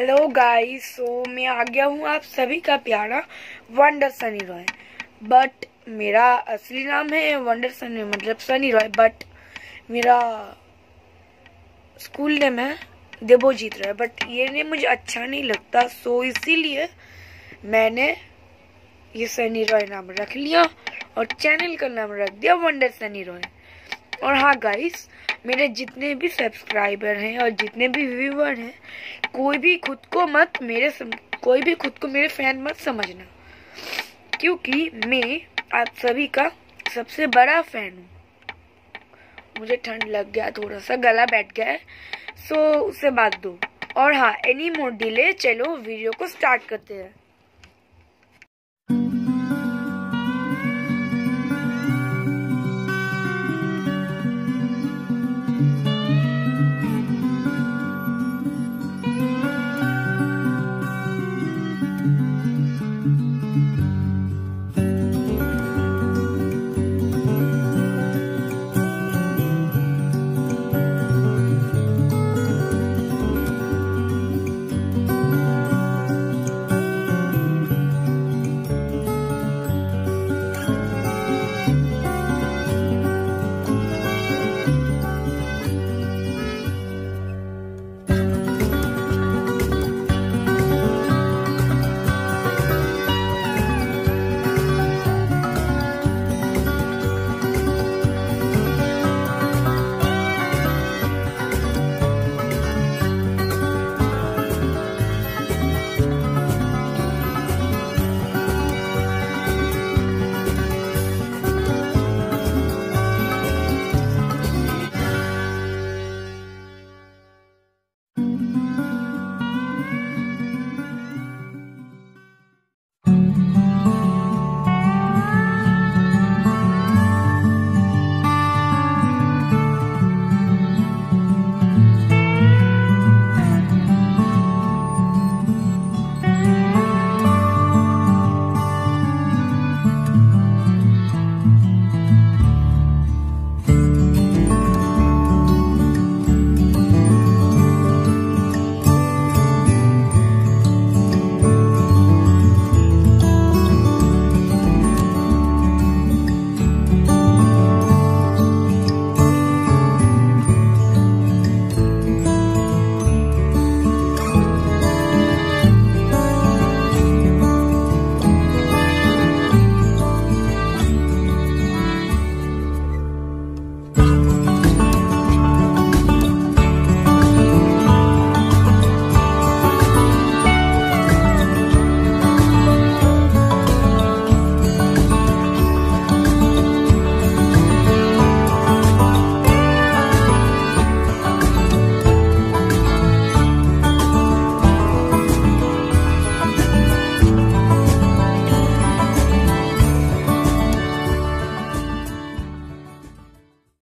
Hello guys, सो मैं आ गया हूँ आप सभी का प्यारा वंडर सनी रॉय। बट मेरा असली नाम है वंडर सनी, मतलब सनी रॉय, बट मेरा स्कूल नेम है देवोजीत रॉय। बट ये नेम मुझे अच्छा नहीं लगता, सो इसीलिए मैंने ये सनी रॉय नाम रख लिया और चैनल का नाम रख दिया वंडर सनी रॉय। और हाँ गाइस, मेरे जितने भी सब्सक्राइबर हैं और जितने भी व्यूअर हैं, कोई भी खुद को मेरे फैन मत समझना, क्योंकि मैं आप सभी का सबसे बड़ा फैन हूँ। मुझे ठंड लग गया, थोड़ा सा गला बैठ गया है, सो उससे बात दो। और हाँ, एनी मोर डिले, चलो वीडियो को स्टार्ट करते हैं।